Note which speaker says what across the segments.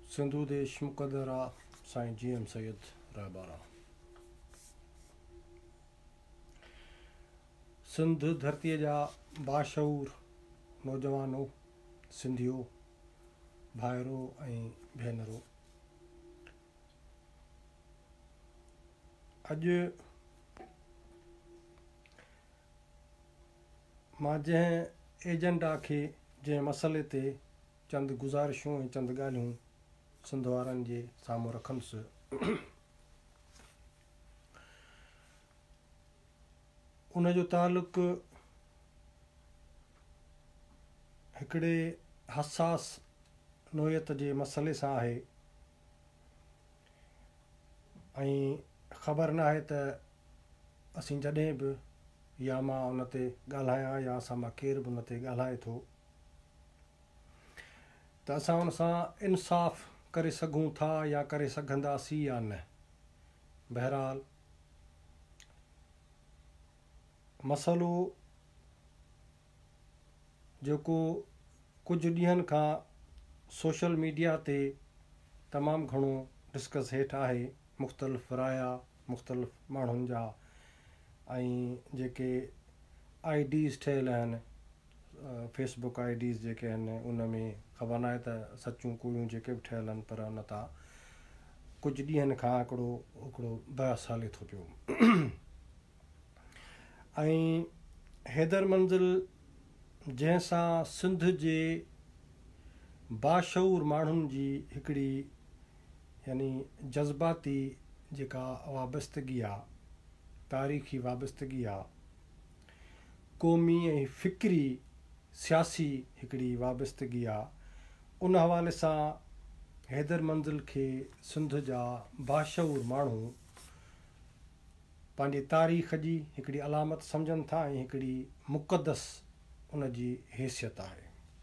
Speaker 1: सिंधु देश मुक़दर आ साईं GM सैयद रहबारा। सिंध धरतीअ जा बाशऊर नौजवानो, सिंधियो, भाइरो ऐं भेनरो, अॼु मां जंहिं एजेंडा खे, जंहिं मसइले ते चंद गुज़ारिशूं ऐं चंद ॻाल्हियूं सिंध वारनि जे साम्हूं रखंदुसि, उन जो तालुक़ु हिकिड़े हसास नोयत जे मसइले सां आहे ऐं ख़बर न आहे त असीं जॾहिं बि या मां उन ते ॻाल्हायां या असां मां केर बि उन ते ॻाल्हाए थो त असां उन सां इंसाफ़ करे सघूं था या करे सघंदासीं या न। बहरहाल मसइलो जेको कुझु ॾींहंनि खां सोशल मीडिया ते तमामु घणो डिस्कस हेठि आहे, मुख़्तलिफ़ राया, मुख़्तलिफ़ माण्हुनि जा ऐं जेके IDs ठहियल आहिनि, फेसबुक IDs जेके आहिनि उन में ख़बर न आहे त सचूं कूड़ियूं जेके बि ठहियल आहिनि, पर उन तां कुझु ॾींहंनि खां हिकिड़ो बहस हले थो पियो। ऐं हैदर मंज़िल जंहिंसां सिंध जे बाशऊर माण्हुनि जी हिकिड़ी यानी जज़्बाती जेका वाबस्तगी आहे, तारीख़ी वाबस्तगी आहे, क़ौमी ऐं फ़िक्री सियासी हिकिड़ी वाबस्तगी आहे, उन हवाले सां हैदर मंज़िल खे सिंध जा बाशऊर माण्हू पंहिंजी तारीख़ जी हिकिड़ी अलामत सम्झनि था ऐं हिकिड़ी मुक़दस उन जी हैसियत आहे।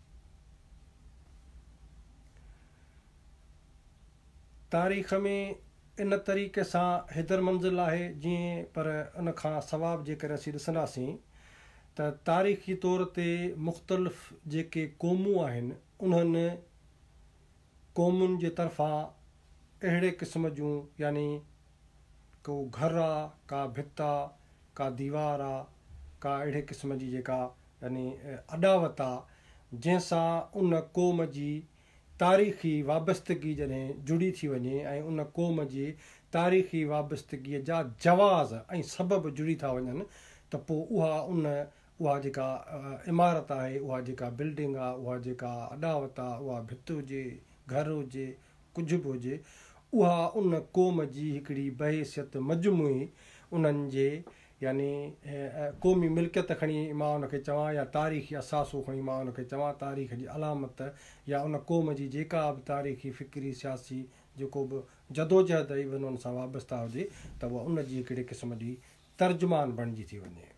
Speaker 1: तारीख़ में इन तरीक़े सां हैदर मंज़िल आहे जीअं, पर उन खां सवाब जेकर असीं ॾिसंदासीं त तारीख़ी तौर ते मुख़्तलिफ़ जेके क़ौमूं आहिनि उन्हनि क़ौमुनि जे तरफ़ां अहिड़े क़िस्म जूं यानी को घर आहे, का भित आहे, का दीवार आहे, का अहिड़े क़िस्म जी जेका यानी अॾावत आहे जंहिंसां उन क़ौम जी तारीख़ी वाबस्तगी जॾहिं जुड़ी थी वञे ऐं उन क़ौम जी तारीख़ी वाबस्तगीअ जा जवाज़ ऐं सबब जुड़ी था वञनि त पोइ उहा जेका इमारत आहे, उहा जेका बिल्डिंग आहे, उहा जेका अॾावत आहे, उहा भित हुजे, घर हुजे, कुझु बि हुजे, उहा उन क़ौम जी हिकिड़ी बहैसियत मजमूई उन्हनि जे यानी क़ौमी मिल्कियत खणी मां उनखे चवां या तारीख़ी असासो खणी मां उनखे चवां, तारीख़ जी अलामत या उन क़ौम जी जेका बि तारीख़ी फ़िक्री सियासी जेको बि जदोजहद इवन उन सां वाबस्ता हुजे त उहा उन जी हिकिड़े क़िस्म जी तर्जुमान बणिजी थी वञे।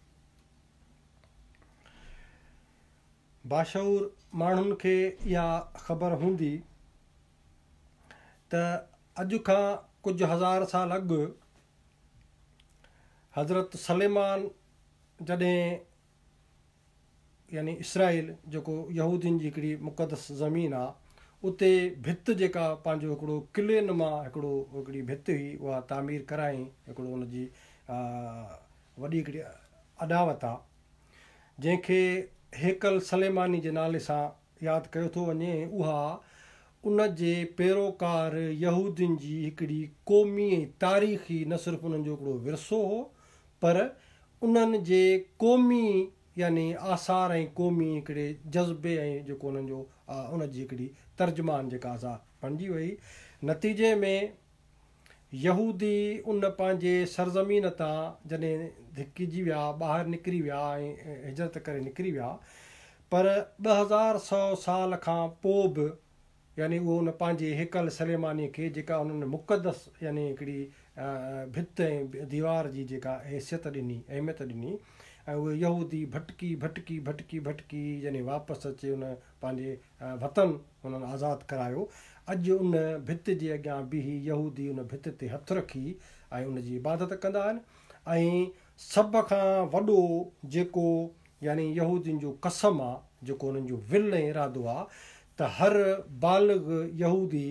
Speaker 1: बाशऊर माण्हुनि खे इहा ख़बर हूंदी त अॼु खां कुझु हज़ार साल अॻु हज़रत सलेमान जॾहिं यानी इसराइल जेको यहूदियुनि जी हिकिड़ी मुक़दस ज़मीन आहे, उते भित जेका पंहिंजो हिकिड़ो किले नुमा हिकिड़ी भित हुई, उहा तामीर कराई, हिकिड़ो उनजी वॾी हिकिड़ी अॾावत आहे जंहिंखे हेकल सलेमानी जे नाले सां यादि कयो थो वञे। उहा उन जे पैरोकार यहूदियुनि जी हिकिड़ी क़ौमी ऐं तारीख़ी न सिर्फ़ु उन्हनि जो हिकिड़ो विरसो हो, पर उन्हनि जे क़ौमी यानी आसार ऐं क़ौमी हिकिड़े जज़्बे ऐं जेको उन्हनि जो उन जी हिकिड़ी तर्जुमान जेका असां बणिजी वई। नतीजे में यहूदी उन पंहिंजे सरज़मीन तां जॾहिं धिकिजी विया, ॿाहिरि निकिरी विया ऐं हिजरत करे निकिरी विया, पर 2100 साल खां पोइ बि यानी उहो उन पंहिंजे हेकल सलेमानीअ खे जेका उन्हनि मुक़दस यानी हिकिड़ी भित ऐं दीवार जी जेका हैसियत ॾिनी, अहमियत ॾिनी, ऐं उहे यहूदी भटकी यानी वापसि अचे उन पंहिंजे वतन उन्हनि आज़ादु करायो। अॼु उन भित जे अॻियां बीही यहूदी उन भित ते हथु रखी ऐं उन जी इबादत कंदा आहिनि। ऐं सभ खां वॾो जेको यानी यहूदियुनि जो कसम आहे, जेको उन्हनि जो विल ऐं इरादो आहे त हर बालिग़ यहूदी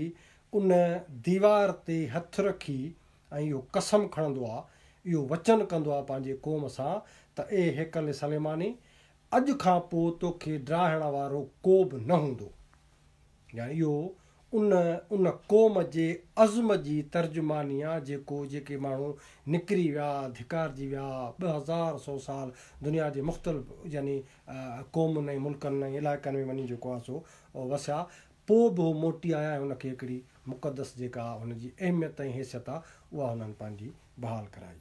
Speaker 1: उन दीवार ते हथु रखी ऐं इहो कसम खणंदो आहे, इहो वचन कंदो आहे पंहिंजे क़ौम सां त ए हेकल सलेमानी, अॼु खां पोइ तोखे ड्राहण वारो को बि न हूंदो। यानी इहो उन क़ौम जे अज़्म जी तर्जुमानी आहे जेके माण्हू निकिरी विया, धिकारजी विया, 2100 साल दुनिया जे मुख़्तलिफ़ यानी क़ौमुनि ऐं मुल्कनि ऐं इलाइक़नि में वञी जेको आहे सो वसिया, पोइ बि मोटी आया ऐं हुनखे हिकिड़ी मुक़दस जेका हुनजी अहमियत ऐं हैसियत आहे उहा हुननि पंहिंजी बहाल कराई।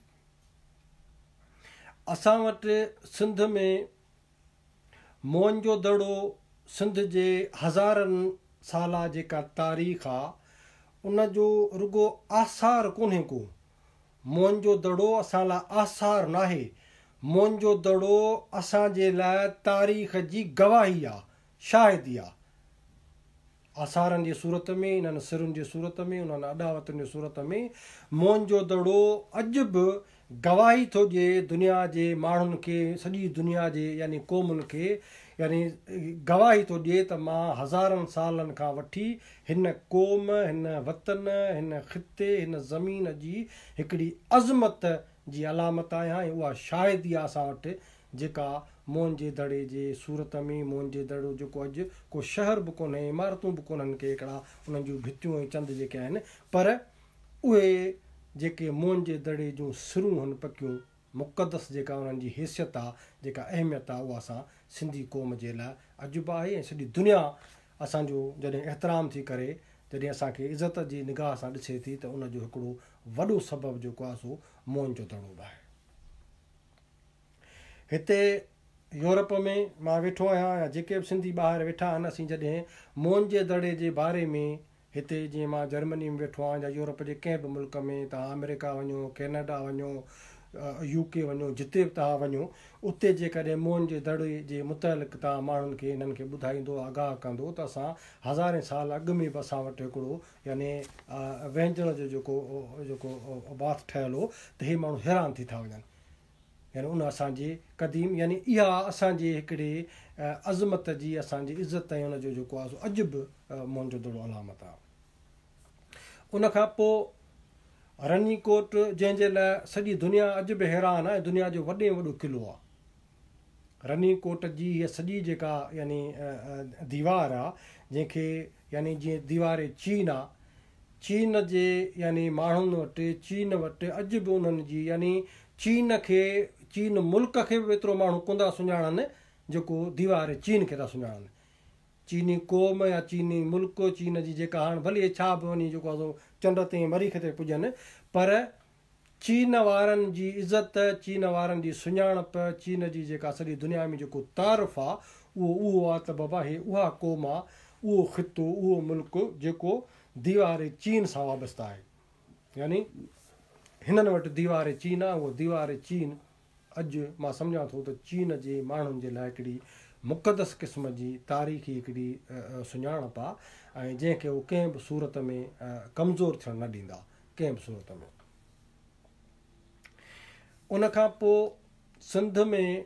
Speaker 1: असां वटि सिंध में मोहनजो दड़ो, सिंध जे हज़ारनि साला जेका तारीख़ आहे उन जो रुगो आसार कोन्हे को। मोहनजो दड़ो असां लाइ आसार नाहे, मोहनजो दड़ो असांजे लाइ तारीख़ जी गवाही आहे, शाहिदी आहे। आसारनि जी सूरत में, इन्हनि सिरुनि जी सूरत में, उन्हनि अॾावतुनि जी सूरत में मोहनजो दड़ो अॼु बि गवाही थो ॾिए दुनिया जे माण्हुनि खे, सॼी दुनिया जे यानी क़ौमुनि खे, यानी गवाही थो ॾिए त मां हज़ारनि सालनि खां वठी हिन क़ौम, हिन वतन, हिन ख़िते, हिन ज़मीन जी हिकिड़ी अज़मत जी अलामत आहियां ऐं उहा शाहिदी आहे असां वटि जेका मोहन जे दड़े जे सूरत में। मोहन जे दड़ो जेको अॼु को शहर बि कोन्हे, इमारतूं बि कोन्हनि के हिकिड़ा उन्हनि जूं भितियूं ऐं चंद जेके आहिनि, पर उहे जेके मोहन जे दड़े जूं सिरूं आहिनि पकियूं, मुक़दस जेका उन्हनि जी हैसियत आहे, जेका अहमियत आहे, उहा असां सिंधी क़ौम जे लाइ अॼु बि आहे। ऐं सॼी दुनिया असांजो जॾहिं एतिराम थी करे, जॾहिं असांखे इज़त जी निगाह सां ॾिसे थी, त उनजो हिकिड़ो वॾो सबबु जेको आहे सो मोहन जो दड़ो बि आहे। हिते यूरोप में मां वेठो आहियां, या जेके बि सिंधी ॿाहिरि वेठा आहिनि, असीं जॾहिं मोहन जे दड़े जे बारे में हिते जीअं मां जर्मनी में वेठो आहियां, या यूरोप जे कंहिं बि मुल्क में, तव्हां अमेरिका वञो, कैनेडा वञो, UK वञो, जिते बि तव्हां वञो, उते जेकॾहिं मोहन जे दड़े जे मुतलिक़ तव्हां माण्हुनि खे हिननि खे ॿुधाईंदो, आगाह कंदो, त असां हज़ारे साल अॻु में बि असां वटि हिकिड़ो यानी व्यंजन जो जेको बाथ ठहियलु हो, त हे माण्हू हैरान थी था वञनि। यानी उन असांजे क़दीम, यानी इहा असांजे हिकिड़े अज़मत जी, असांजी इज़त ऐं हुनजो जेको आहे सो अॼु बि मोहन जो दड़ो अलामत आहे। उनखां पोइ रनीकोट, जंहिंजे लाइ सॼी दुनिया अॼु बि हैरान आहे, दुनिया जो वॾे में वॾो क़िलो आहे। रनीकोट जी हीअ सॼी जेका यानी दीवार आहे, जंहिंखे यानी जीअं दीवार चीन आहे, चीन जे यानी माण्हुनि वटि, चीन वटि अॼु बि उन्हनि जी यानी चीन खे, चीन मुल्क खे बि एतिरो माण्हू कोन था सुञाणनि जेको दीवार चीन खे था सुञाणनि। चीनी क़ौम या चीनी मुल्क, चीन जी जेका हाणे भले छा बि वञी जेको आहे सो चंड ते मरीख़ ते पुॼनि, पर चीन वारनि जी इज़त, चीन वारनि जी सुञाणप, चीन जी जेका सॼी दुनिया में जेको तारीफ़ आहे, उहो आहे त बाबा हे उहा क़ौम आहे, उहो ख़ितो, उहो मुल्क जेको दीवार चीन सां वाबस्ता आहे। यानी हिननि वटि दीवार चीन आहे, उहो दीवार चीन अॼु मां सम्झां थो त चीन जे माण्हुनि जे लाइ हिकिड़ी मुक़दस क़िस्म जी तारीख़ी हिकिड़ी सुञाणप आहे, ऐं जंहिंखे उहो कंहिं बि सूरत में कमज़ोर थियणु न ॾींदा, कंहिं बि सूरत में। उनखां पोइ सिंध में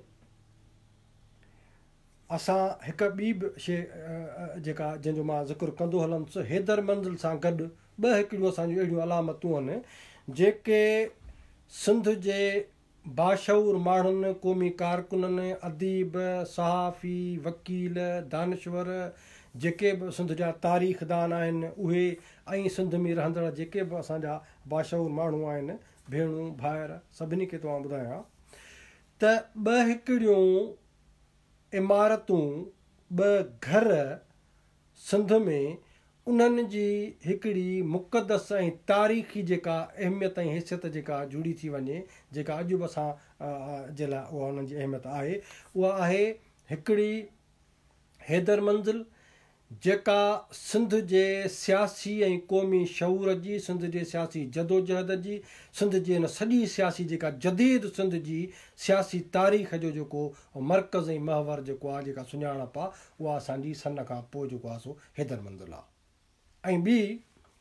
Speaker 1: असां हिकु ॿी बि शइ जेका जंहिंजो मां ज़िक्र कंदो हलंदुसि, हैदर मंज़िल सां गॾु ॿ हिकिड़ियूं असांजूं अहिड़ियूं अलामतूं आहिनि जेके सिंध जे बाशऊर माण्हुनि, क़ौमी कारकुननि, अदीब, सहाफ़ी, वकील, दानिश्वर, जेके बि सिंध जा तारीख़दान आहिनि उहे, ऐं सिंध में रहंदड़ जेके बि असांजा बाशऊर माण्हू आहिनि, भेणूं भाइर, सभिनी खे तव्हां ॿुधायां त ॿ हिकिड़ियूं इमारतूं, ॿ घर सिंध में उन्हनि जी हिकिड़ी मुक़दस ऐं तारीख़ी जेका अहमियत ऐं हैसियत जेका जुड़ी थी वञे, जेका अॼु बि असां जे लाइ उहा उन्हनि जी अहमियत आहे, उहा आहे हिकिड़ी हैदर मंज़िल जेका सिंध जे सियासी ऐं क़ौमी शऊर जी, सिंध जे सियासी जदोजहद जी, सिंध जे हिन सॼी सियासी जेका जदीद सिंध जी सियासी तारीख़ जो जेको मर्कज़ ऐं महवर जेको आहे, जेका सुञाणप आहे, उहा असांजी सन खां पोइ जेको आहे सो हैदर मंज़िल आहे। ऐं ॿी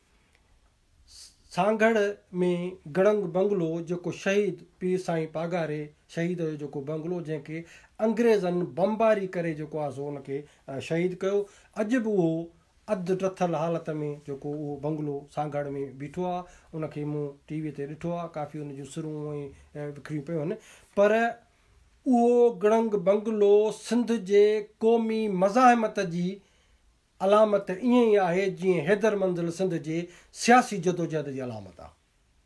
Speaker 1: सांगड़ में गड़ंग बंगलो जेको शहीद पीर साईं पागारे शहीद जो जेको बंगलो, जंहिंखे अंग्रेज़नि बमबारी करे जेको आहे सो हुनखे शहीद कयो, अॼु बि उहो अधु ड्रथल हालत में जेको उहो बंगलो सांगड़ में बीठो आहे, उनखे मूं टीवीअ ते ॾिठो आहे, काफ़ी उन जूं सुरूं ऐं विखरियूं पियूं आहिनि। पर उहो गड़ंग बंगलो सिंध जे क़ौमी मज़ाहिमत जी अलामत ईअं ई आहे जीअं हैदर मंज़िल सिंध जे सियासी जदोजहद जी अलामत आहे।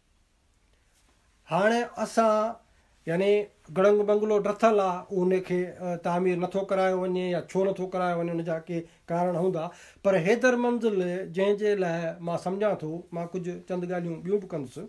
Speaker 1: हाणे असां यानी गड़ंग बंगलो ड्रथल आहे, उनखे तामीर नथो करायो वञे या छो नथो करायो वञे, उनजा के कारण हूंदा। पर हैदर मंज़िल जंहिंजे लाइ मां सम्झां थो, मां कुझु चंद ॻाल्हियूं ॿियूं बि कंदुसि।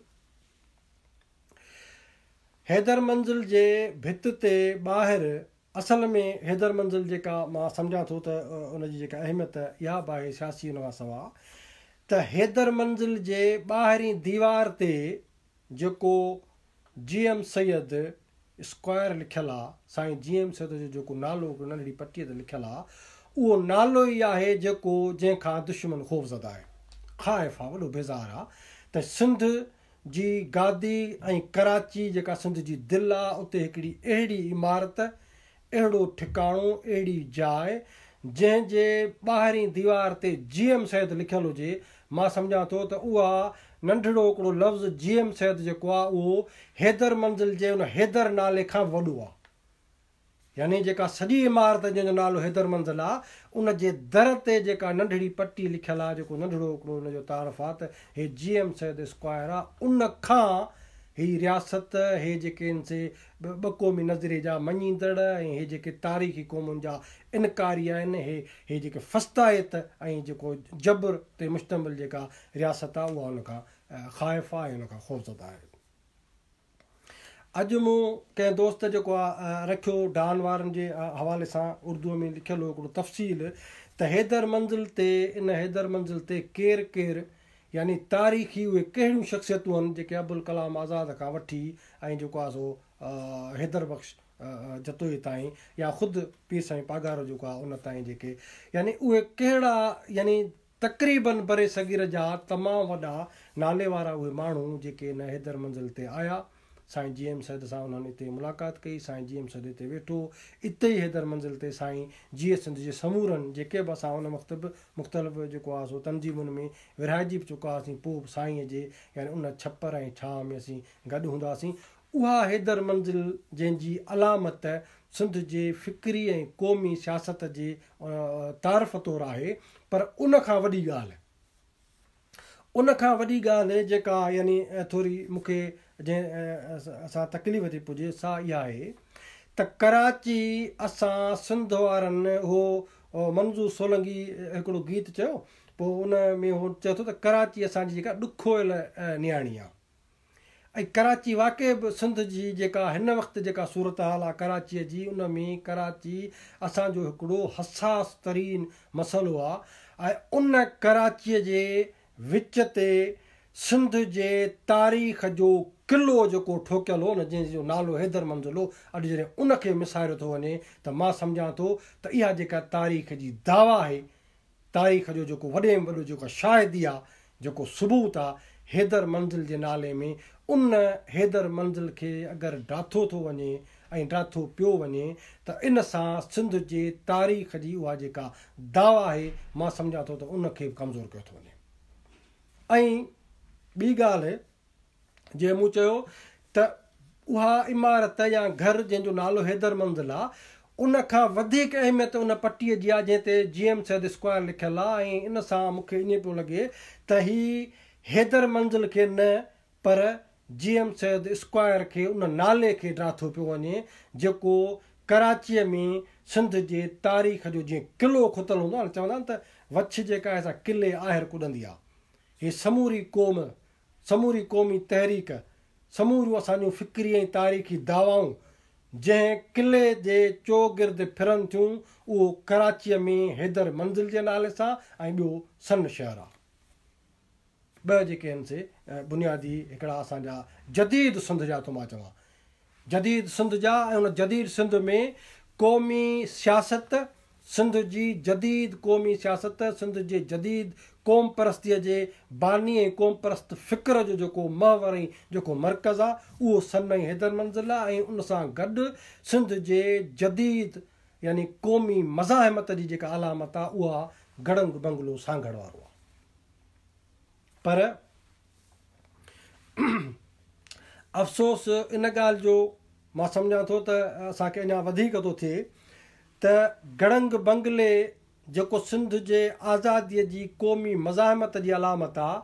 Speaker 1: हैदर मंज़िल जे भित ते ॿाहिरि असल में हैदर मंज़िल जेका मां सम्झां थो त उनजी जेका अहमियत इहा बि आहे सियासी हुन खां सवाइ, त हैदर मंज़िल जे ॿाहिरीं दीवार ते जेको GM सैयद स्क्वायर लिखियलु आहे, साईं GM सैयद जो जेको नालो नंढड़ी पटीअ ते लिखियलु आहे, उहो नालो ई आहे जेको जंहिंखां दुश्मन ख़ौफ़ज़दा आहे, ख़ाइफ़ आहे, वॾो बेज़ार आहे त सिंध जी गादी ऐं कराची जेका सिंध जी दिलि आहे, उते हिकिड़ी अहिड़ी इमारत, अहिड़ो ठिकाणो, अहिड़ी जाइ जंहिंजे ॿाहिरीं दीवार ते GM सैयद लिखियलु हुजे। मां सम्झां थो त उहा नंढड़ो हिकिड़ो लफ़्ज़ GM सैयद जेको आहे उहो हैदर मंज़िल जे उन हैदर नाले खां वॾो आहे। यानी जेका सॼी इमारत जंहिंजो नालो हैदर मंज़िल आहे, उन जे दर ते जेका नंढड़ी पटी लिखियलु आहे, जेको नंढड़ो हिकिड़ो उनजो तारफ़ आहे त हे GM सैयद स्क्वायर आहे, उन खां ही रियासत, हे जेके आहिनि से ॿ क़ौमी नज़रिए जा मञींदड़ ऐं हे जेके तारीख़ी क़ौमुनि जा इनकारी आहिनि, हे जेके फस्तायत ऐं जेको जबर ते मुश्तमिल जेका रियासत आहे, उहा उनखां ख़ाइफ़ आहे, उनखां ख़ौफ़ज़दा आहे। अॼु मूं कंहिं दोस्त जेको आहे रखियो डान वारनि जे हवाले सां उर्दूअ में लिखियलु हिकिड़ो तफ़सील त हैदर मंज़िल ते, इन हैदर मंज़िल ते केरु केरु यानी तारीख़ी उहे कहिड़ियूं शख़्सियतूं आहिनि जेके अबुल कलाम आज़ाद खां वठी ऐं जेको आहे सो हैदर बख़्श जतोई ताईं या ख़ुदि पीर साईं पागारो जेको आहे उन ताईं जेके यानी उहे कहिड़ा यानी तक़रीबन बरे सगीर जा तमामु वॾा नाले वारा उहे माण्हू जेके इन हैदर मंज़िल ते आया। साईं GM सैयद सां उन्हनि हिते मुलाक़ात कई, साईं GM सैयद हिते वेठो, इते ई हैदर मंज़िल ते साईं GS सिंध जे समूरनि जेके बि असां उन मुख़्तलिफ़ जेको आहे सो तनज़ीमुनि में विरहाइजी बि चुका हुआसीं, पोइ बि साईंअ जे यानी उन छपर ऐं छांव में असीं गॾु हूंदा हुआसीं। उहा हैदर मंज़िल जंहिंजी अलामत सिंध जे फ़िक्री ऐं क़ौमी सियासत जे तारफ़ तौरु आहे, पर उन खां वॾी ॻाल्हि जेका यानी थोरी मूंखे जंहिं असां तकलीफ़ थी पुॼे सा इहा आहे त कराची असां सिंध वारनि उहो मंज़ूर सोलंगी हिकिड़ो गीत चयो, पोइ उन में उहो चए थो त कराची असांजी जेका ॾुखोयल नियाणी आहे। ऐं कराची वाक़ई बि सिंध जी जेका हिन वक़्तु जेका सूरत हाल आहे कराचीअ जी, उन में कराची असांजो हिकिड़ो हसास तरीन मसइलो आहे। ऐं उन कराचीअ जे विच ते सिंध जे तारीख़ जो क़िलो जेको ठोकियलु हो न, जंहिंजो नालो हैदर मंज़िल हो, अॼु जॾहिं उनखे मिसारियो थो वञे त मां सम्झां थो त इहा जेका तारीख़ जी दावा आहे, तारीख़ जो जेको वॾे में वॾो जेको शाहिदी आहे, जेको सबूत आहे हैदर मंज़िल जे नाले में, उन हैदर मंज़िल खे अगरि ड्राथो थो वञे ऐं ड्राथो पियो वञे त इन सां सिंध जे तारीख़ जी उहा जेका दावा आहे, मां सम्झां थो त उनखे कमज़ोर कयो थो वञे। ऐं ॿी ॻाल्हि जीअं मूं चयो त उहा इमारत या घर जंहिंजो नालो हैदर मंज़िल आहे, उन खां वधीक अहमियत उन पटीअ जी आहे जंहिं ते GM सैयद स्क्वायर लिखियलु आहे। ऐं इन सां मूंखे ईअं पियो लॻे त ही हैदर मंज़िल खे न, पर GM सैयद स्क्वायर खे, उन नाले खे ड्राथो पियो वञे जेको कराचीअ में सिंध जे तारीख़ जो जीअं क़िलो खुतलु हूंदो आहे न, चवंदा आहिनि त वछ जेका आहे सा क़िले आहिर कुॾंदी आहे। हे समूरी क़ौम, समूरी क़ौमी तहरीक, समूरियूं असांजूं फ़िक्री ऐं तारीख़ी दावाऊं जंहिं क़िले जे चौगिर्द फिरनि थियूं, उहो कराचीअ में हैदर मंज़िल जे नाले सां ऐं ॿियो सन शहर आहे। ॿ जेके आहिनि से बुनियादी हिकिड़ा असांजा जदीद सिंध जा थो मां चवां, जदीद सिंध जा। ऐं उन जदीद सिंध में क़ौमी सियासत, सिंध जी जदीद क़ौमी सियासत, सिंध जे जदीद क़ौम परस्तीअ जे बानी ऐं क़ौम परस्त फ़िक्र जो जेको महवर ऐं जेको मर्कज़ आहे, उहो सन ऐं हैदर मंज़िल आहे। ऐं उन सां गॾु सिंध जे जदीद यानी क़ौमी मज़ाहिमत जी जेका अलामत आहे, उहा गड़ंग बंगलो सांगड़ वारो आहे। पर अफ़सोस इन ॻाल्हि जो मां सम्झां थो त असांखे अञा वधीक थो थिए त गड़ंग बंगले जेको सिंध जे आज़ादीअ जी क़ौमी मज़ाहिमत जी अलामत आहे,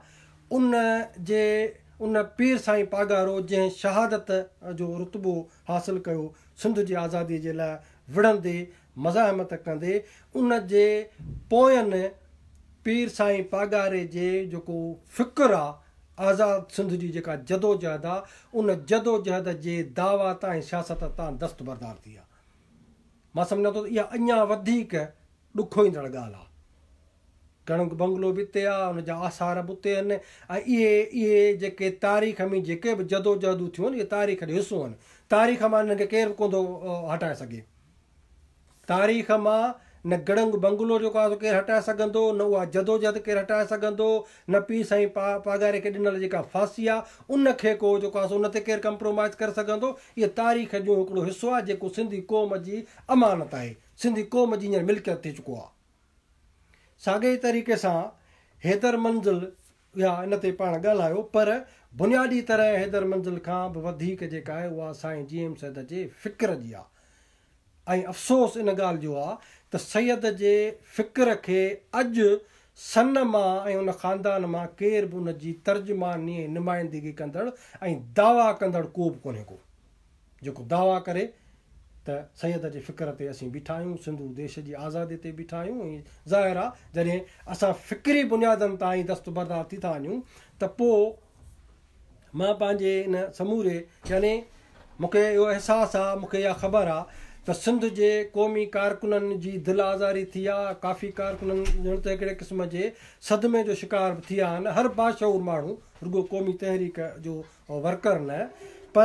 Speaker 1: उन पीर साईं पागारो जंहिं शहादत जो रुतबो हासिलु कयो सिंध जी आज़ादीअ जे लाइ विढ़ंदे मज़ाहिमत कंदे, उन जे पोयनि पीर साईं पागारे जे जेको फ़िक्र आहे आज़ाद सिंध जी जेका जदोजहद आहे, उन जदोजहद जे दावा तां ऐं सियासत तां दस्तबरदार थी आहे। मां सम्झां थो इहा अञा वधीक ॾुखो ईंदड़ ॻाल्हि आहे। गड़ंग बंगलो बि हिते आहे, उनजा आसार बि उते आहिनि, ऐं इहे जेके तारीख़ में जेके बि जदोजहदूं थियूं आहिनि, इहे तारीख़ जो हिसो आहिनि। तारीख़ मां हिनखे केरु कोन थो हटाए सघे। तारीख़ मां न गड़ंग बंगलो जेको आहे केरु हटाए सघंदो, न उहा जदोजहद केरु हटाए सघंदो, न पीर साईं पागारे खे ॾिनल जेका फांसी आहे उनखे को जेको आहे उन ते केरु कंप्रोमाइज़ करे सघंदो। इहा तारीख़ जो हिकिड़ो हिसो आहे जेको सिंधी क़ौम जी अमानत आहे, सिंधी क़ौम जी हींअर मिल्कियत थी चुको आहे। साॻे तरीक़े सां हैदर मंज़िल या इन ते पाण ॻाल्हायो, पर बुनियादी तरह हैदर मंज़िल खां बि वधीक जेका आहे उहा साईं जीएम सैयद जे फ़िक्र जी आहे। ऐं अफ़सोस इन ॻाल्हि जो आहे त सैयद जे फ़िक्र खे अॼु सन मां ऐं उन ख़ानदान मां केर बि उन जी तर्जुमानी ऐं नुमाइंदगी कंदड़ ऐं दावा कंदड़ को बि कोन्हे को जेको दावा करे त सैयद जे फ़िक्र ते असीं बीठा आहियूं, सिंधू देश जी आज़ादी ते बीठा आहियूं। ऐं ज़ाहिर आहे जॾहिं असां फ़िक्री बुनियादनि तां ई दस्तबरदार थी था वञूं त पोइ मां पंहिंजे इन समूरे यानी मूंखे इहो अहसासु आहे, मूंखे इहा ख़बर आहे त सिंध जे क़ौमी कारकुननि जी दिलि आज़ारी थी आहे। काफ़ी कारकुननि ॼण त हिकिड़े क़िस्म जे सदमे जो शिकार बि थिया आहिनि। हर बाशऊर माण्हू, रुगो क़ौमी तहरीक जो वर्कर न, पर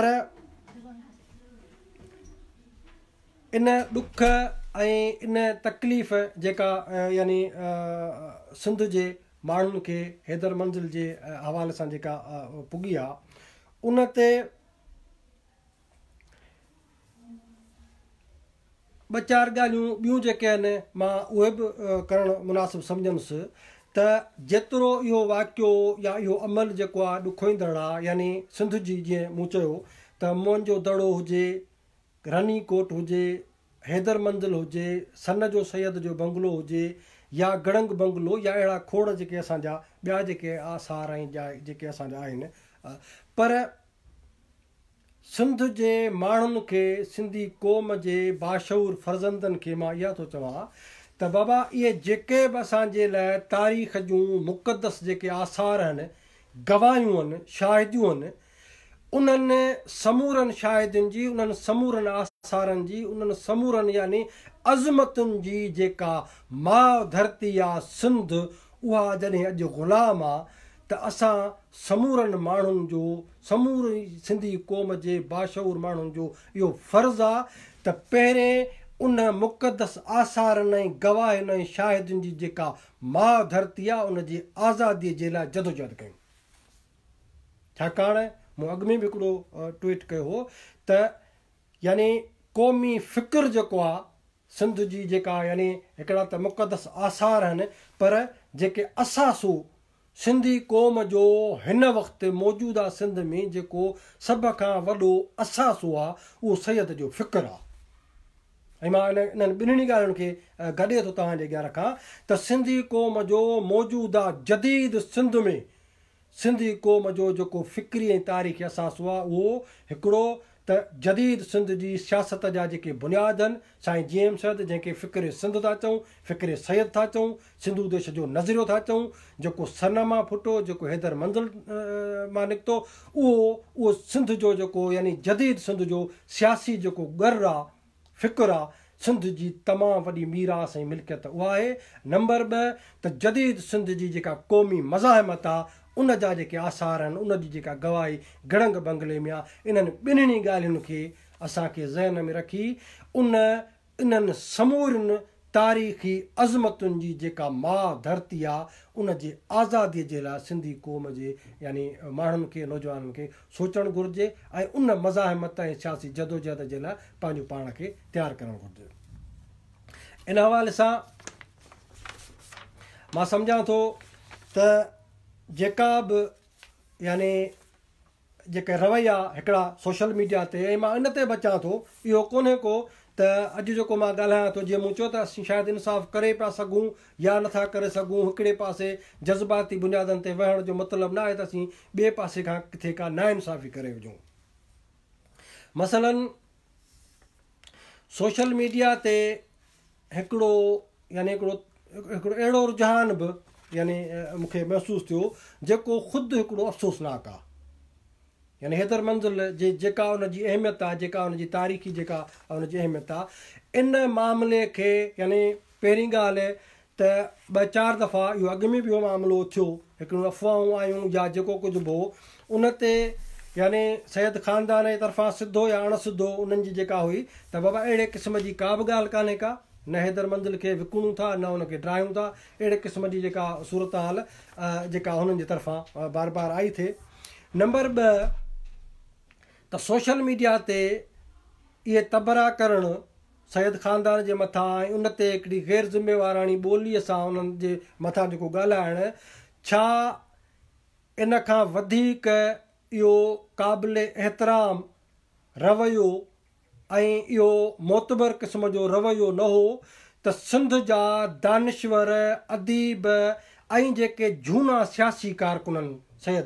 Speaker 1: इन ॾुख ऐं इन तकलीफ़ जेका यानी सिंध जे माण्हुनि खे हैदर मंज़िल जे हवाले सां जेका पुगी आहे, उन ते ॿ चारि ॻाल्हियूं ॿियूं जेके आहिनि मां उहे बि करणु मुनासिबु सम्झंदुसि त जेतिरो इहो वाक़ियो या इहो अमल जेको आहे ॾुखोईंदड़ आहे, यानी सिंध जी जीअं मूं चयो त मोहनजो दड़ो हुजे, रनी कोट हुजे, हैदर मंज़िल हुजे, सन जो सैयद जो बंगलो हुजे या गड़ंग बंगलो या अहिड़ा खोड़ जेके असांजा ॿिया जेके आसार ऐं जेके असांजा आहिनि, पर सिंध जे माण्हुनि खे, सिंधी क़ौम जे बाशऊर फर्ज़ंदनि खे मां इहा थो चवां त बाबा इहे जेके बि असांजे लाइ तारीख़ जूं मुक़दस जेके आसार आहिनि, गवाहियूं आहिनि, शाहिदियूं आहिनि, उन्हनि समूरनि शाहिदियुनि जी, उन्हनि समूरनि आसारनि जी, उन्हनि समूरनि यानी अज़मतुनि जी जेका माउ धरती आहे सिंध, उहा जॾहिं अॼु ग़ुलाम आहे त असां समूरनि माण्हुनि जो, समूरी सिंधी क़ौम जे बाशऊर माण्हुनि जो इहो फ़र्ज़ु आहे त पहिरें उन मुक़दस आसारनि ऐं गवाहियुनि ऐं शाहिदुनि जी जेका माउ धरती आहे उन जी आज़ादीअ जे लाइ जदोजहद कयूं। छाकाणि मूं अॻु में बि हिकिड़ो ट्वीट कयो हो त यानी क़ौमी फ़िक्र जेको आहे सिंध जी जेका यानी हिकिड़ा त मुक़दस आसार आहिनि, पर जेके असासो सिंधी क़ौम जो हिन वक़्तु मौजूदा सिंध में जेको सभ खां वॾो असासो आहे उहो सैयद जो फ़िक्र आहे। ऐं मां इन्हनि ॿिन्हिनि ॻाल्हियुनि खे गॾे थो तव्हांजे अॻियां रखां त सिंधी क़ौम जो मौजूदा जदीद सिंध में सिंधी क़ौम जो जेको फ़िक्री ऐं तारीख़ी असासो आहे उहो हिकिड़ो त जदीद सिंध जी सियासत जा जेके बुनियाद आहिनि, साईं जीएम सैयद जंहिंखे फ़िक्रे सिंध था चऊं, फ़िक्रे सैयद था चऊं, सिंधू देश जो नज़रियो था चऊं, जेको सन मां फुटो, जेको हैदर मंज़िल मां निकितो, उहो सिंध जो जेको यानी जदीद सिंध जो सियासी जेको ॻर आहे, फ़िक्र आहे, सिंध जी तमामु वॾी मीरास ऐं मिल्कियत उहा आहे। नंबर 2 त जदीद सिंध जी जेका क़ौमी मज़ाहिमत आहे उन जा जेके आसार आहिनि, उन जी जेका गवाही गड़ंग बंगले में आहे, इन्हनि ॿिन्हिनि ॻाल्हियुनि खे असांखे ज़हन में रखी इन्हनि समूरनि तारीख़ी अज़मतुनि जी जेका माउ धरती आहे उन जी आज़ादीअ जे लाइ सिंधी क़ौम जे यानी माण्हुनि खे, नौजवाननि खे सोचणु घुरिजे ऐं उन मज़ाहिमत ऐं सियासी जदोजहद जे लाइ पंहिंजो पाण खे तयारु करणु घुरिजे। इन हवाले सां मां सम्झां थो त जेका बि यानी जेके रवैया हिकिड़ा सोशल मीडिया ते, ऐं मां इन ते बचां थो, इहो कोन्हे को त अॼु जेको मां ॻाल्हायां थो, जीअं मूं चयो त असीं शायदि इंसाफ़ करे पिया सघूं या नथा करे सघूं, हिकिड़े पासे जज़्बाती बुनियादनि ते वहण जो मतिलबु न आहे त असीं ॿिए पासे खां किथे का नाइंसाफ़ी करे विझूं। मसलन सोशल मीडिया ते हिकिड़ो यानी हिकिड़ो अहिड़ो रुझान बि यानी मूंखे महसूसु थियो जेको ख़ुदि हिकिड़ो अफ़सोसनाक आहे। यानी हैदर मंज़िल जेका उनजी अहमियत आहे, जेका उनजी तारीख़ी जेका उनजी अहमियत आहे, इन मामले खे यानी पहिरीं ॻाल्हि त 2-4 दफ़ा इहो अॻु में बि इहो मामिलो थियो, हिकिड़ियूं अफ़वाहूं आयूं या जेको कुझु बि हो, उन ते यानी सैद ख़ानदान जे तरफ़ां सिधो या अणसिधो उन्हनि जी जेका हुई त बाबा अहिड़े क़िस्म जी का बि ॻाल्हि कान्हे का, न हैदर मंज़िल खे विकिणूं था न उनखे ड्रायूं था, अहिड़े क़िस्म जी जेका सूरत हाल जेका हुननि जे तरफ़ां बार बार आई थिए। नंबर 2 त सोशल मीडिया ते इहे तबरा करणु सैद ख़ानदान जे मथां ऐं उन ते हिकिड़ी ग़ैर ज़िम्मेवाराणी ॿोलीअ सां उन्हनि जे मथां जेको ॻाल्हाइणु, छा इन खां वधीक इहो क़ाबिल एतिराम रवैयो ऐं इहो मोतबर क़िस्म जो रवैयो न हो त सिंध जा दानिश्वर अदीब ऐं जेके झूना सियासी कारकुननि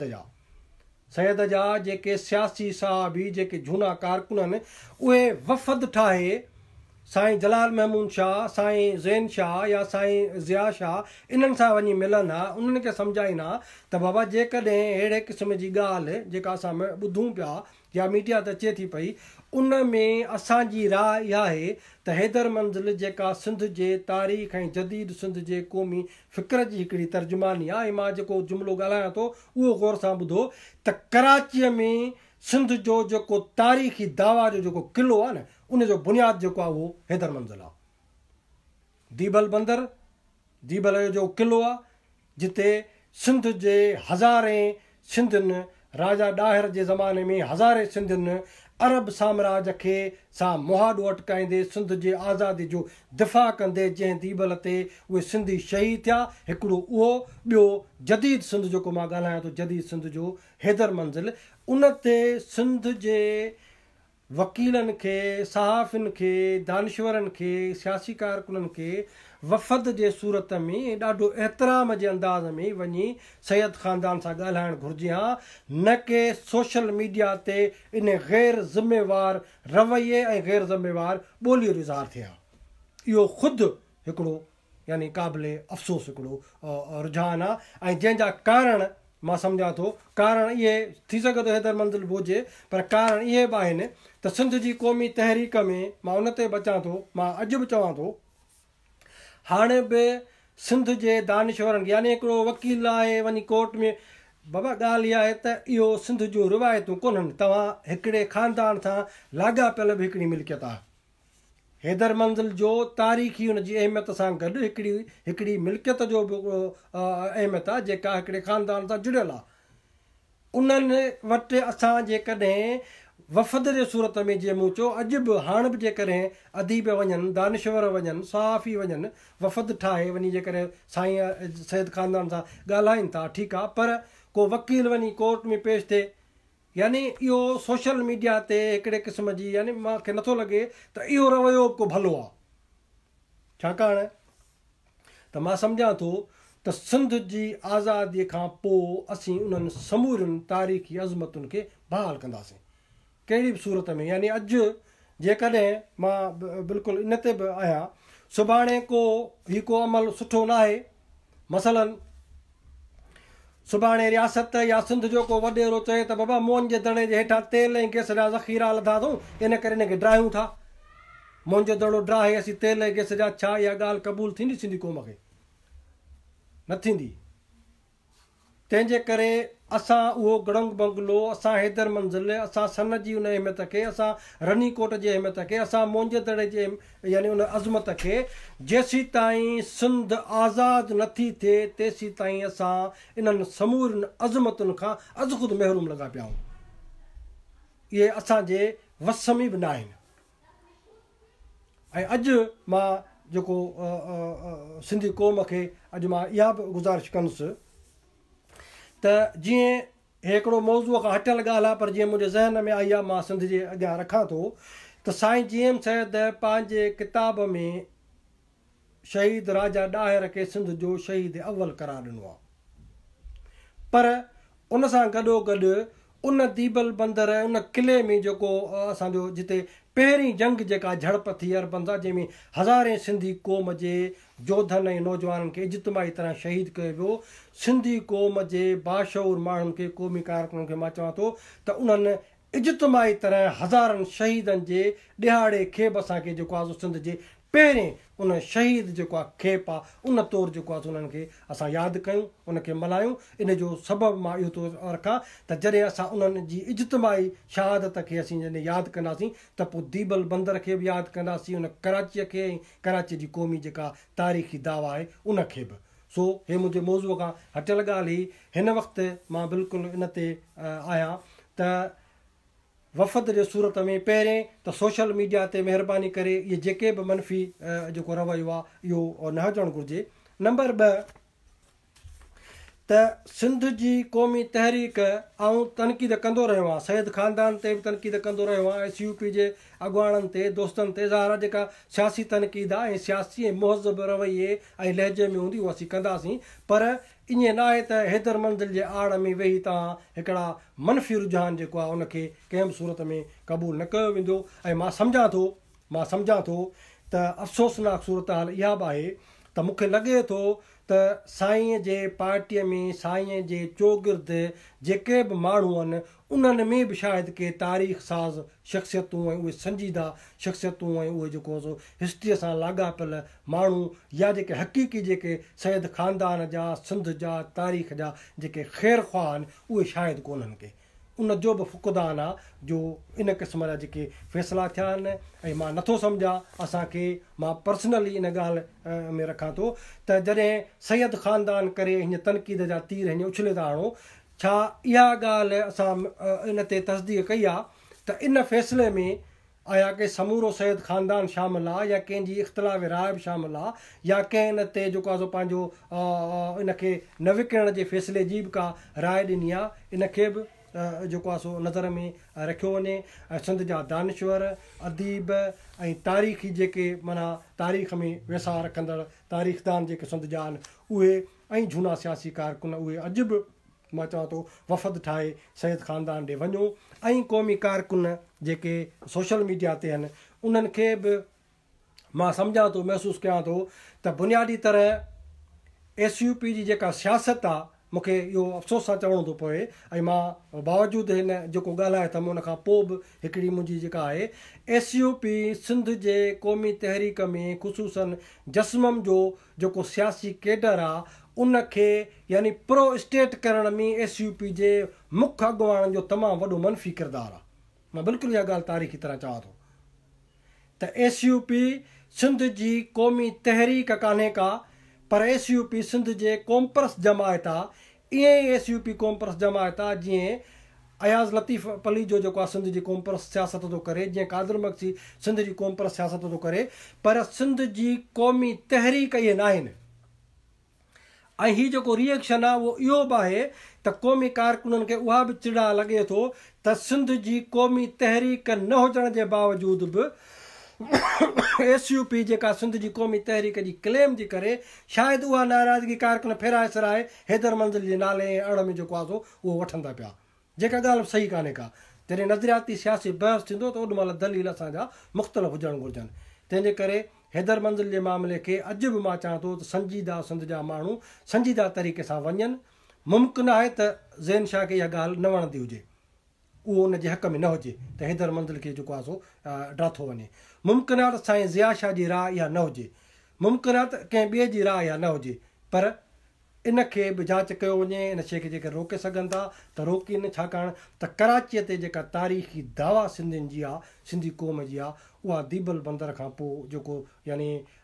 Speaker 1: सैद जा जेके सियासी साहबी जेके झूना कारकुन आहिनि, उहे वफ़द ठाहे साईं जलाल महमूद शाह, साईं ज़ैन शाह या साईं ज़िया शाह इन्हनि सां वञी मिलनि हा, उन्हनि खे सम्झाईनि हा त बाबा जेकॾहिं अहिड़े क़िस्म जी ॻाल्हि जेका असां ॿुधूं पिया या मीडिया ते अचे थी पई, उन में असांजी राय इहा आहे त हैदर मंज़िल जेका सिंध जे तारीख़ ऐं जदीद सिंध जे क़ौमी फ़िक्र जी हिकिड़ी तर्जुमानी आहे, ऐं मां जेको जुमिलो ॻाल्हायां थो उहो गौर सां ॿुधो त कराचीअ में सिंध जो जेको तारीख़ी दावा जो जेको क़िलो आहे न, उनजो बुनियादु जेको आहे उहो हैदर मंज़िल आहे। दीबल बंदर, दीबल जो क़िलो आहे जिते सिंध जे हज़ारे सिंधियुनि, राजा ॾाहिर जे ज़माने में हज़ारे सिंधियुनि अरब साम्राज खे सां मुहाॾो अटकाईंदे सिंध जे आज़ादी जो दिफ़ा कंदे जंहिं दीबल ते उहे सिंधी शहीद थिया, हिकिड़ो उहो, ॿियो जदीद सिंध जेको मां ॻाल्हायां थो जदीद सिंध जो हैदर मंज़िल, उन ते सिंध जे वकीलनि खे, सहाफ़ियुनि खे, दानिश्वरनि खे, सियासी कारकुननि खे वफ़द जे सूरत में ॾाढो एतिराम जे अंदाज़ में वञी सैद ख़ानदान सां ॻाल्हाइणु घुरिजे हा, न के सोशल मीडिया ते इन ग़ैर ज़िम्मेवार रवैये ऐं ग़ैर ज़िम्मेवार ॿोलीअ जो इज़हार थिए हा। इहो ख़ुदि हिकिड़ो यानी क़ाबिल अफ़सोस हिकिड़ो रुझान आहे, ऐं जंहिंजा कारण मां सम्झां थो, कारण इहे थी सघे थो हैदर मंज़िल बि हुजे, पर कारण इहे बि आहिनि त सिंध जी क़ौमी तहरीक में मां उन ते बचां थो, मां अॼु बि चवां थो, हाणे बि सिंध जे दानिश्वरनि यानी हिकिड़ो वकील आहे वञी कोर्ट में, बाबा ॻाल्हि इहा आहे त इहो सिंध जूं रिवायतूं कोन्हनि, तव्हां हिकिड़े ख़ानदान सां लाॻापियल बि हिकिड़ी मिल्कियत आहे। हैदर मंज़िल जो तारीख़ी हुनजी अहमियत सां गॾु हिकिड़ी मिल्कियत जो बि अहमियत आहे जेका हिकिड़े ख़ानदान सां जुड़ियल आहे। उन्हनि वटि असां जेकॾहिं वफ़द जे सूरत में जीअं मूं चयो, अॼु बि हाणे बि जेकॾहिं अदीब वञनि, दानिश्वर वञनि, सहाफ़ी वञनि, वफ़द ठाहे वञी जेकॾहिं साईं सैद ख़ानदान सां ॻाल्हाइनि था, ठीकु आहे, पर को वकील वञी कोर्ट में पेश थिए, यानी इहो सोशल मीडिया ते हिकिड़े क़िस्म जी यानी मूंखे नथो लॻे त इहो रवैयो को भलो आहे, छाकाणि त मां सम्झां थो त सिंध जी आज़ादीअ खां पोइ असीं उन्हनि समूरियुनि तारीख़ी अज़मतुनि खे बहाल कंदासीं कहिड़ी बि सूरत में। यानी अॼु जेकॾहिं मां बिल्कुलु इन ते बि आहियां, सुभाणे को अमल सुठो न आहे, मसलन सुभाणे रियासत या सिंध जो को वॾेरो चए त बाबा मोहन जे दड़े जे हेठां तेल ऐं गैस जा ज़ख़ीरा लधा अथऊं, इन करे इनखे ड्रायूं था, मोहन जो दड़ो ड्राहे असीं तेल ऐं गैस जा, छा इहा ॻाल्हि क़बूल थींदी सिंधी क़ौम खे? न थींदी। तंहिंजे करे असां उहो गड़ंग बंगलो, असां हैदर मंज़िल, असां सन जी उन अहमियत खे, असां रनीकोट जी अहमियत खे, असां मोहन जे दड़े जे यानी उन अज़मत खे जेसीं ताईं सिंध आज़ादु नथी थिए तेसीं ताईं असां इन्हनि समूरियुनि अज़मतुनि खां अज़ ख़ुदि महरूम लॻा पिया आहियूं। इहे असांजे वस में बि न आहिनि। ऐं अॼु मां जेको सिंधी क़ौम खे अॼु मां इहा बि गुज़ारिश कंदुसि त जीअं हिकिड़ो मौज़ूअ खां हटियल ॻाल्हि आहे पर जीअं मुंहिंजे ज़हन में आई आहे मां सिंध जे अॻियां रखां थो त साईं जी एम सैद पंहिंजे किताब में शहीद राजा ॾाहिर खे सिंध जो शहीद अव्वल करार ॾिनो आहे पर उन सां गॾोगॾु उन दीबल बंदर उन क़िले में जेको असांजो जिते पहिरीं जंग जेका झड़प थी अरबंदा जंहिंमें हज़ारे सिंधी क़ौम जे जोधनि ऐं नौजवाननि खे इज्तमाही तरह शहीद कयो वियो सिंधी क़ौम जे बाशऊर माण्हुनि खे क़ौमी कारकुननि खे मां चवां थो त उन्हनि इज्तमाही तरह हज़ारनि शहीदनि जे ॾिहाड़े खेब असांखे जेको आहे सिंध जे पहिरें उन शहीद जेको आहे खेप आहे उन तौरु जेको आहे उन्हनि खे असां यादि कयूं उनखे मल्हायूं इन जो सबबु मां इहो थो रखां त जॾहिं असां उन्हनि जी इज्तमाही शहादत खे असीं जॾहिं यादि कंदासीं त पोइ दीबल बंदर खे बि यादि कंदासीं उन कराचीअ खे ऐं कराची जी क़ौमी जेका तारीख़ी दावा आहे उनखे बि सो हे मुंहिंजे मौज़ूअ खां हटियल ॻाल्हि हुई हिन वक़्तु मां बिल्कुलु इन ते आहियां त वफ़द जे सूरत में पहिरें त सोशल मीडिया ते महिरबानी करे इहे जेके बि मनफ़ी जेको रवैयो आहे इहो न हुजणु घुरिजे नंबर 2 त सिंध जी क़ौमी तहरीक ऐं तनक़ीद कंदो रहियो आहे सैद ख़ानदान ते बि तनक़ीद कंदो रहियो आहे SUP जे अॻुवाणनि ते दोस्तनि ते ज़ाहिर जेका सियासी तनक़ीद आहे ऐं सियासी ऐं मुहज़ब रवैये ऐं लहजे में हूंदी उहा असीं कंदासीं पर ईअं न आहे त हैदर मंज़िल जे आड़ में वेही तव्हां हिकिड़ा मनफ़ी रुझान जेको आहे उनखे कंहिं बि सूरत में क़बूल न कयो वेंदो ऐं मां सम्झां थो त अफ़सोसनाक सूरत हाल इहा बि आहे त मूंखे लॻे थो त साईंअ जे पार्टीअ में साईंअ जे चौगिर्द जेके बि माण्हू आहिनि उन्हनि में बि शायदि के तारीख़ साज़ शख़्सियतूं ऐं उहे संजीदा शख़्सियतूं ऐं उहे जेको सो हिस्ट्रीअ सां लाॻापियल माण्हू या जेके हक़ीक़ी जेके सैद ख़ानदान जा सिंध जा तारीख़ जा जेके ख़ैर ख़्वाह आहिनि उहे शायदि कोन्हनि के उन जो बि फ़ुक़दान आहे जो इन क़िस्म जा जेके फ़ैसिला थिया आहिनि ऐं मां नथो सम्झां असांखे मां पर्सनली इन ॻाल्हि में रखां थो त जॾहिं सैद ख़ानदान करे हीअं तनक़ीद जा तीर हीअं उछले था हणो छा इहा ॻाल्हि असां इन ते तस्दीक़ कई आहे त इन फ़ैसिले में आया के समूरो सैद ख़ानदान शामिलु आहे या कंहिंजी इख़्तिलाफ़ राय बि शामिलु आहे या कंहिं इन ते जेको आहे सो पंहिंजो इनखे न विकिणण जे फ़ैसिले जी बि का राय ॾिनी आहे इनखे बि जेको आहे सो नज़र में रखियो वञे ऐं सिंध जा दानिश्वर अदीब ऐं तारीख़ी जेके माना तारीख़ में वेसा रखंदड़ तारीख़दान जेके सिंध जा आहिनि उहे ऐं झूना सियासी कारकुन उहे अॼु बि मां चवां थो वफ़द ठाहे सैद ख़ानदान ॾे वञो ऐं क़ौमी कारकुन जेके सोशल मीडिया ते आहिनि उन्हनि खे बि मां सम्झां थो महसूसु कयां थो त बुनियादी तरह SUP जी जेका सियासत आहे मूंखे इहो अफ़सोस सां चवणो थो पए ऐं मां बावजूदि हिन जेको ॻाल्हाए त उन खां पोइ बि हिकिड़ी मुंहिंजी जेका आहे SUP सिंध जे क़ौमी तहरीक में ख़ुशूसन जस्मम जो जेको सियासी केडर आहे उनखे यानी प्रो स्टेट करण में SUP जे मुख्य अॻुवाणनि जो तमामु वॾो मनफ़ी किरदारु आहे मां बिल्कुलु इहा ॻाल्हि तारीख़ी तरह चवां थो त SUP सिंध जी क़ौमी तहरीक कान्हे का पर SUP सिंध जे कॉम्प्रस जमायत आहे ईअं ई SUP कॉम्प्रस जमायत आहे जीअं अयाज़ लतीफ़ पली जो जेको आहे सिंध जी कॉम्प्रस सियासत थो करे जीअं कादिर मक्सी सिंध जी कॉम्प्रस सियासत थो करे पर सिंध जी क़ौमी तहरीक इहे न आहिनि ऐं हीउ जेको रिएक्शन आहे उहो इहो बि आहे त क़ौमी कारकुननि खे उहा बि चिड़ा लॻे थो त सिंध जी क़ौमी तहरीक न हुजण जे बावजूदि बि SUP जेका सिंध जी क़ौमी तहरीक जी क्लेम थी करे शायदि उहा नाराज़गी कारकुन फेराए सराए हैदर मंज़िल जे नाले ऐं अड़ में जेको आहे सो उहो वठंदा पिया जेका ॻाल्हि सही कान्हे का जॾहिं नज़रियाती सियासी बहस थींदो त ओॾी महिल दलील असांजा मुख़्तलिफ़ हुजणु घुरिजनि तंहिंजे करे हैदर मंज़िल जे मामले खे अॼु बि मां चवां थो त संजीदा सिंध जा माण्हू संजीदा तरीक़े सां वञनि मुमकिन आहे त ज़ैन शाह खे इहा ॻाल्हि न वणंदी हुजे उहो उन जे हक़ में न हुजे त हैदर मंज़िल खे जेको आहे सो ड्राथो वञे मुमकिन आहे त साईं ज़िया शाह जी राह इहा न हुजे मुमकिन आहे त कंहिं ॿिए जी राह इहा न हुजे पर इनखे बि जांच कयो वञे इन शइ खे जेके रोके सघनि था त रोकीनि छाकाणि त कराचीअ ते जेका तारीख़ी दावा सिंधियुनि जी आहे सिंधी क़ौम जी आहे उहा दीबल बंदर खां पोइ जेको यानी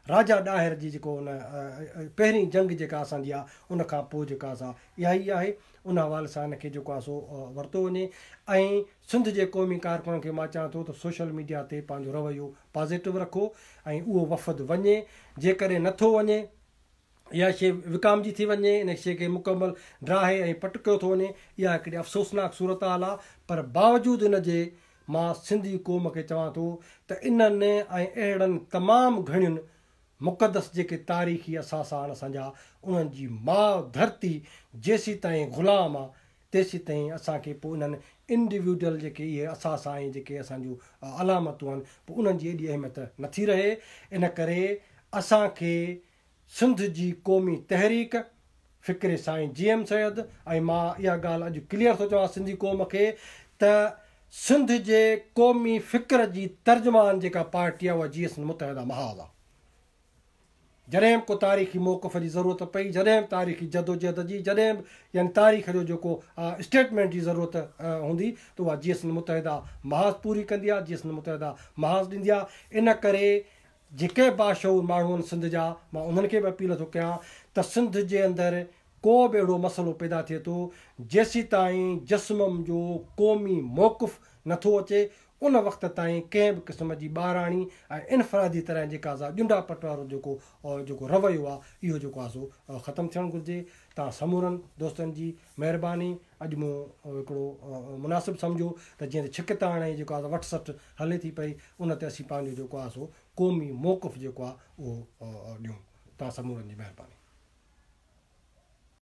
Speaker 1: राजा ॾाहिर जी जेको उन पहिरीं जंग जेका असांजी आहे उन खां पोइ जेका असां इहा ई आहे उन हवाले सां हिनखे जेको आहे सो वरितो वञे ऐं सिंध जे क़ौमी कारकुननि खे मां चाहियां थो त सोशल मीडिया ते पंहिंजो रवैयो पॉज़िटिव रखो ऐं उहो वफ़द वञे जेकॾहिं नथो वञे इहा शइ विकामजी थी वञे इन शइ खे मुकमल ड्राहे ऐं पट कयो थो वञे इहा हिकिड़ी अफ़सोसनाक सूरत हाल आहे पर बावजूदि इन जे मां सिंधी क़ौम खे चवां थो त इन्हनि ऐं अहिड़नि तमामु घणियुनि मुक़दस जेके तारीख़ी असासा आहिनि असांजा उन्हनि जी माउ धरती जेसीं ताईं ग़ुलाम आहे तेसीं ताईं असांखे पोइ इन्हनि इंडिविजुअल जेके इहे असासा ऐं जेके असांजूं अलामतूं आहिनि पोइ उन्हनि जी एॾी अहमियत नथी रहे इन करे असांखे सिंध जी क़ौमी तहरीक फ़िक्रे साईं GM सैयद ऐं मां इहा ॻाल्हि अॼु क्लियर थो चवां सिंधी क़ौम खे त सिंध जे क़ौमी फ़िक्र जी तर्जुमान जेका पार्टी आहे उहा GS मुतहदा महाज़ आहे जॾहिं बि को तारीख़ी मौक़फ़ जी ज़रूरत पई जॾहिं बि तारीख़ी जदोजहद जी जॾहिं बि यानी तारीख़ जो जेको स्टेटमेंट जी ज़रूरत हूंदी त उहा GS मुतहदा महाज़ पूरी कंदी आहे GS मुतहदा महाज़ ॾींदी आहे इन करे जेके बाशऊर माण्हू आहिनि सिंध जा मां उन्हनि खे बि अपील थो कयां त सिंध जे अंदरि को बि अहिड़ो मसइलो पैदा थिए थो जेसीं ताईं जस्मम जो क़ौमी मौक़ुफ़ नथो अचे उन वक़्त ताईं कंहिं बि क़िस्म जी ॿाराणी ऐं इनफ़रादी तरह जेका असां ॼुंडा पट वारो जेको रवैयो आहे इहो जेको आहे सो ख़तमु थियणु घुरिजे तव्हां समूरनि दोस्तनि जी महिरबानी अॼु मूं हिकिड़ो मुनासिबु सम्झो त जीअं त छिकता हाणे जेको आहे वठ सठ हले थी पई उन ते असीं पंहिंजो जेको आहे सो क़ौमी मौक़ुफ़ जेको आहे उहो ॾियूं तव्हां समूरनि जी महिरबानी